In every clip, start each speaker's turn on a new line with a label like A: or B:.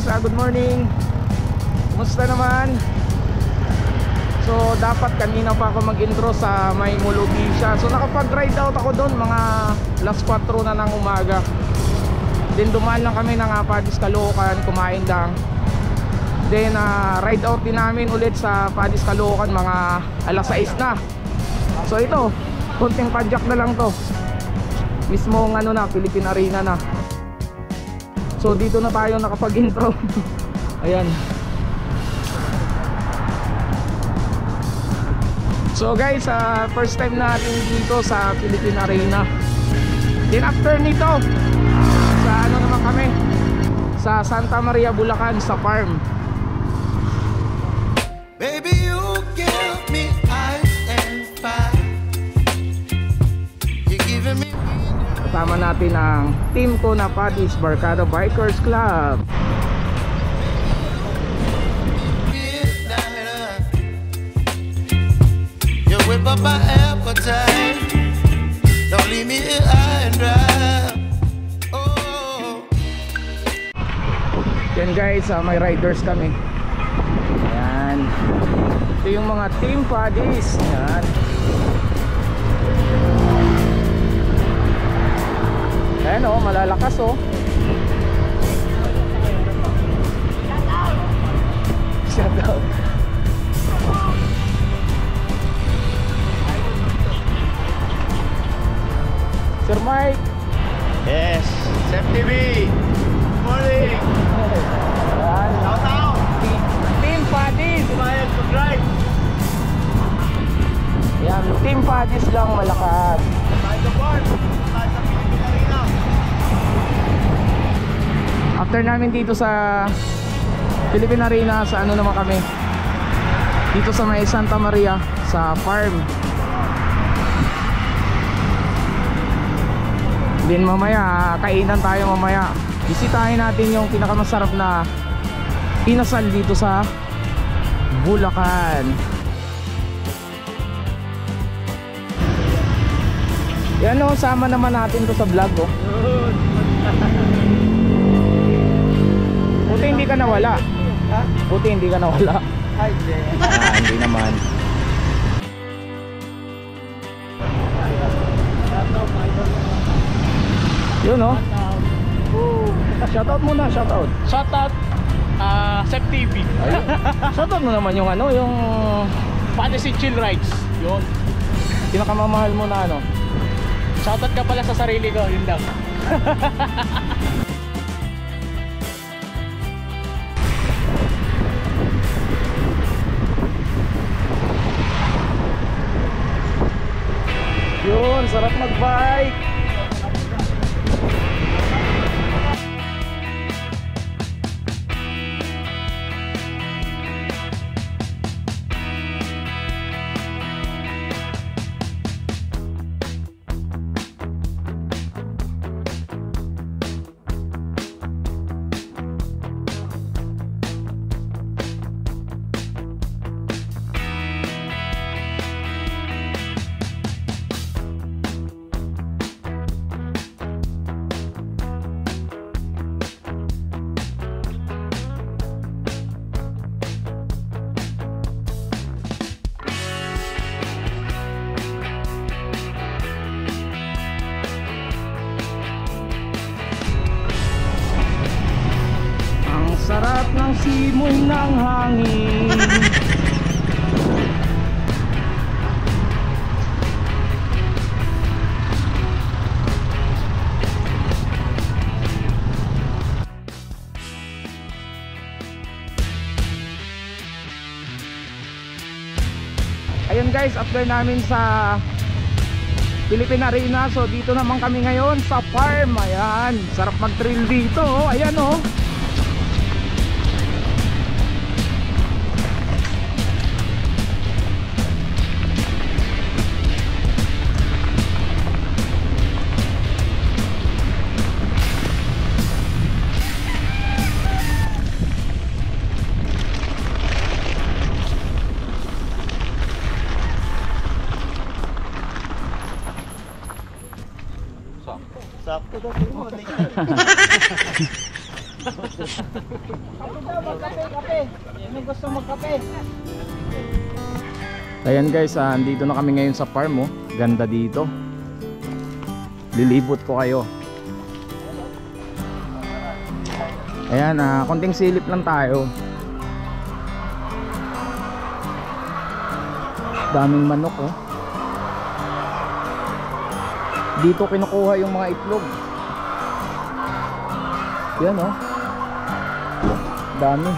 A: guys, good morning. Kumusta naman? So dapat kanina pa ako mag-intro sa may Mulugisya. So nakapag-ride out ako doon mga last 4 na ng umaga. Then dumaan lang kami ng Padis Caloocan, kumain lang. Then ride out din namin ulit sa Padis Caloocan mga alas 6 na. So ito, konting padjak na lang to. Mismong ano na, Philippine Arena na. So dito na tayo nakapag-intro. Ayan. So guys, first time natin dito sa Philippine Arena. Then after nito, sa ano naman kami, sa Santa Maria, Bulacan, sa farm.
B: Baby, you give me ice and fire. You're giving me.
A: Kasama natin ang team ko na Padis Barkada Bikers Club.
B: You whip up my appetite. Don't leave me here high and dry. Oh.
A: Yan guys, may riders kami. Ayan. Ito yung mga team Padis. Ayan. Ayan o, malalakas o. Shout out. Sir Mike.
C: Yes, Sep TV. Good morning.
A: Ayan.
C: Shout out.
A: Team Padis.
C: Kumayan, subscribe.
A: Ayan, team Padis lang malakas.
C: Tayo sa farm. Tayo sa Philippine Arena.
A: After namin dito sa Philippine Arena, sa ano naman kami, dito sa may Santa Maria, sa farm. Then mamaya, kainan tayo mamaya. Bisitahin natin yung pinakamasarap na inasal dito sa Bulacan. Yan o, sama naman natin to sa vlog o. Buti hindi ka nawala.
C: Ha?
A: Buti hindi ka nawala.
C: Hi, Jay.
A: Hindi naman. Yun o. Shoutout muna, shoutout.
C: Shout out, Sep TV.
A: Ayun. Shoutout mo naman yung ano, yung
C: Fantasy Chill Rides. Yun.
A: pinakamamahal mo na ano.
C: Shout out ka pala sa sarili ko, yun lang.
A: Yun, sarap magbike. Sarap ng simoy ng hangin. Ayun guys, after namin sa Philippine Arena, so dito naman kami ngayon sa farm. Ayan, sarap mag-trail dito. Ayan oh.
C: Sakto daw po.
A: Kape. Sino gusto magkape? Ayan guys, andito na kami ngayon sa farm, oh. Ganda dito. Lilibot ko kayo. Ayan, konting silip lang tayo. Daming manok, oh. Dito kinukuha yung mga itlog. Yan, oh. Dami.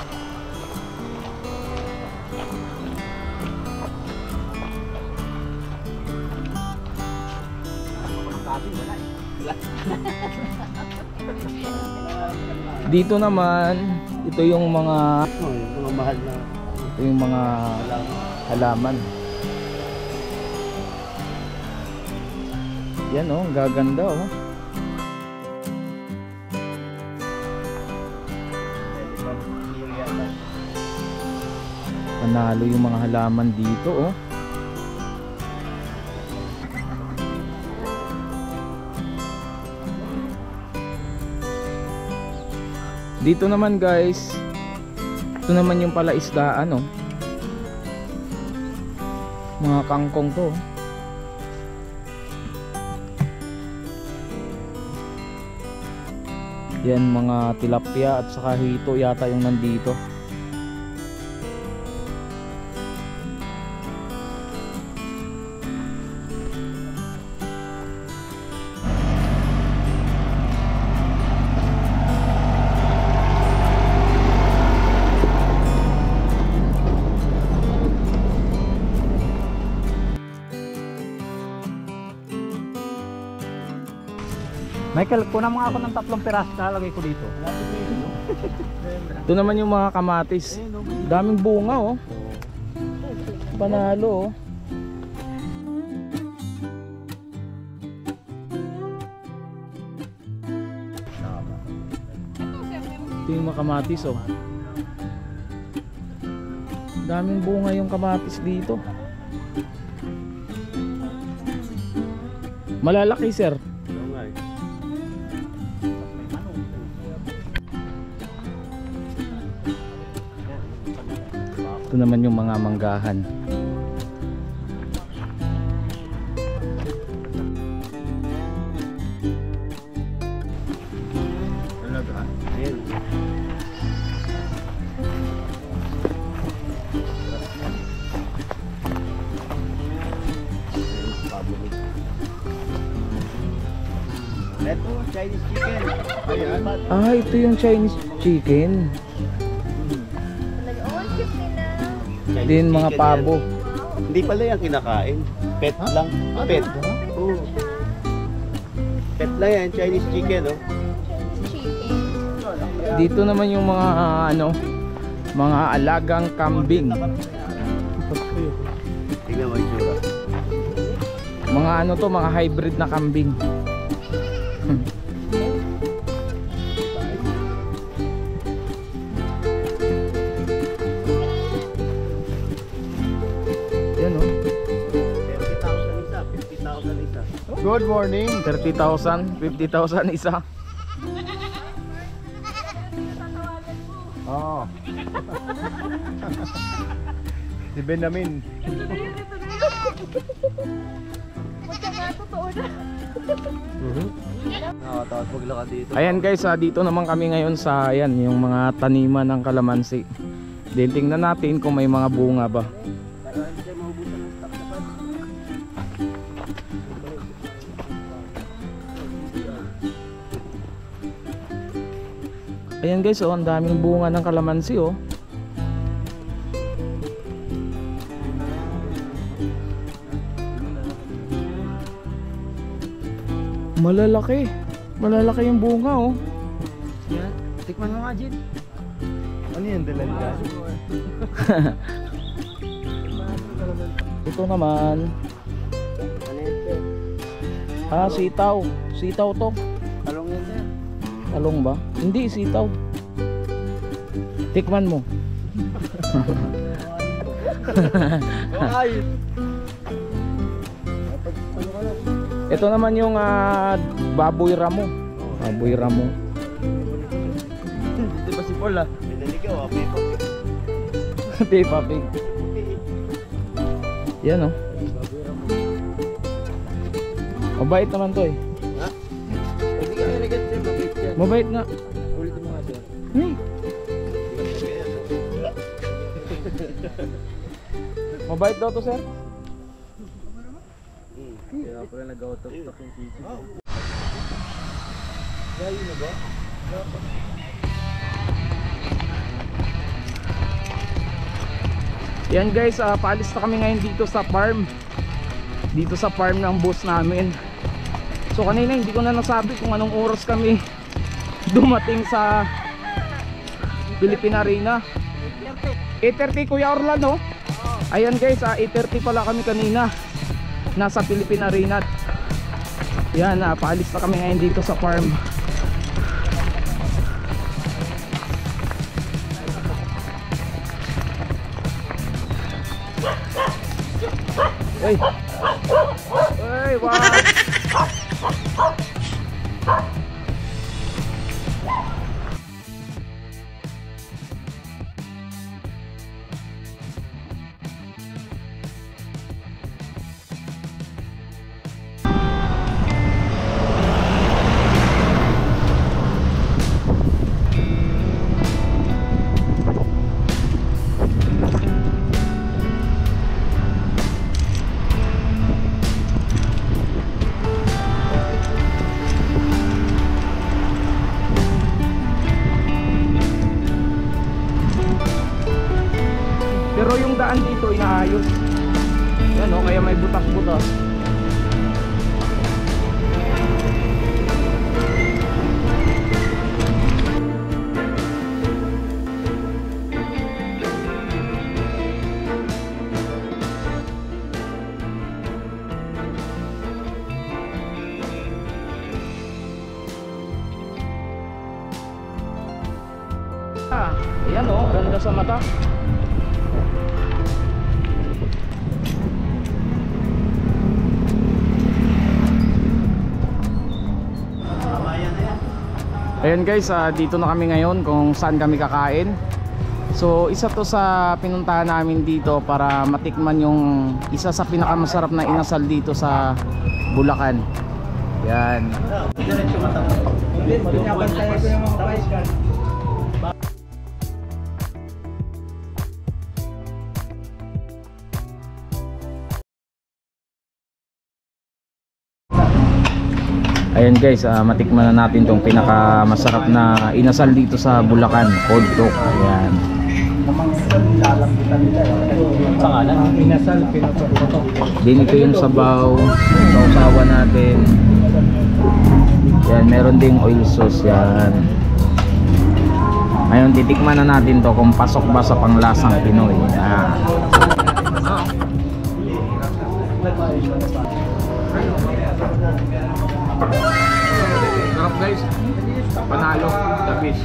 A: Dito naman, ito yung mga
C: mahal na
A: ito yung mga halaman. Yan, oh, ang gaganda, oh. Panalo yung mga halaman dito, oh. Dito naman guys, ito naman yung palaisdaan, oh. Mga kangkong to. Yan, mga tilapia at saka hito yata yung nandito.
C: Michael, kunan mo ako ng 3 piraso, lalagay ko dito.
A: Ito naman yung mga kamatis. Daming bunga, oh. Panalo, oh. Ito yung mga kamatis, oh. Daming bunga yung kamatis dito. Malalaki, sir. Ito naman yung mga manggahan.
C: Ito, Chinese chicken.
A: Ah, ito yung Chinese chicken. Din mga pabo.
D: Hindi pala yan kinakain. Pet lang. Pet. Oo. Pet lang yan. Chinese chicken, oh.
A: Dito naman yung mga mga alagang kambing.
D: Tingnan mo yung sura.
A: Mga to, mga hybrid na kambing. Yan, oh.
D: 30,000 isa. 50,000 isa.
C: Good morning.
A: 30,000, 50,000 isa.
C: Oh. Si Benjamin.
D: Nakakatawa maglakad dito.
A: Ayan guys, dito naman kami ngayon sa yung mga taniman ng kalamansi. Then tingnan natin kung may mga bunga ba. Ayan guys, oh, ang daming bunga ng kalamansi, oh. Malalaki. Malalaki yung bunga, oh.
C: Yan. Tikman mo nga, Jin.
D: Ano yan? Dalanda?
A: Ito naman.
D: Ano yan, sir?
A: Sitaw. Sitaw to.
D: Talong yan, sir.
A: Talong ba? Hindi, sitaw. Tikman mo.
D: Ay!
A: Ito naman yung baboy ramo. Baboy ramo. Purple ah.
D: May naligaw ah, Peppa Pig.
A: Peppa Pig. Yan oh. Mabait naman to eh.
D: Ha? Hindi ka niligat sir, mabait yan.
A: Mabait nga.
D: Ulitin mo nga sir.
A: Hmm. Mabait daw to sir.
D: Kaya pala nag-auto-talk yung PC.
A: Yan guys, paalis na kami ngayon dito sa farm. Dito sa farm ng boss namin. So kanina hindi ko na nasabi kung anong oras kami dumating sa Philippine Arena. 8:30 Kuya Orlando. Ayan guys, 8:30 pala kami kanina nasa Philippine Arena. Yan, paalis na kami ngayon dito sa farm. Hey. Hey, wow. Pero yung daan dito inaayos. Yan o, kaya may butas-butas. Ayan o, ganda sa mata. Ayan guys, dito na kami ngayon kung saan kami kakain. So isa to sa pinuntahan namin dito para matikman yung isa sa pinakamasarap na inasal dito sa Bulacan. Yan. Ayan guys, matikman na natin tong pinakamasarap na inasal dito sa Bulacan, Cold Talk. Ayan.
C: Inasal, pinapaputok.
A: Dinito yung sabaw, sausawan natin. Yan, meron ding oil sauce yan. Ngayon titikman na natin to kung pasok ba sa panglasang Pinoy. Yan. Sarap guys. Panalo, the best.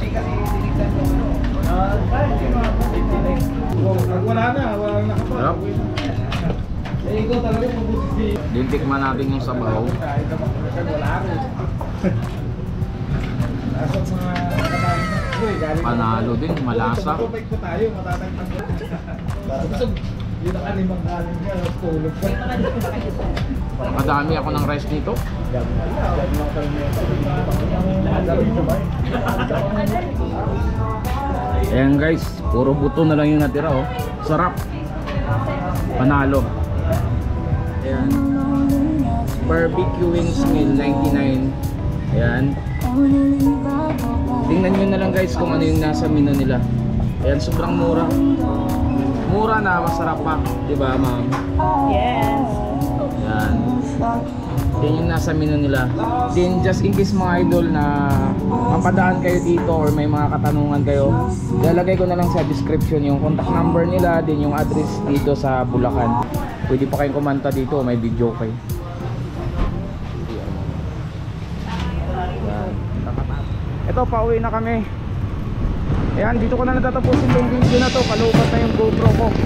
A: Sarap. Dintikman natin yung sabaw. Panalo din, malasa. Nakadami ako ng rice nito. Ayan guys, puro buto na lang yung natira oh. Sarap. Panalo. Ayan. Barbecue wings meal 99. Ayan. Tingnan nyo na lang guys kung ano yung nasa menu nila. Ayan, sobrang mura. Mura na, masarap pa, diba ma'am?
E: Yes.
A: Yan. Yan yung nasa menu nila. Then just in case mga idol na mapadaan kayo dito or may mga katanungan kayo, lalagay ko na lang sa description yung contact number nila, din yung address dito sa Bulacan. Pwede pa kayong kumanta dito, may video kayo. Ito, pauwi na kami. Ayan, dito ko na natatapusin yung video na to. Kalubat na yung GoPro ko.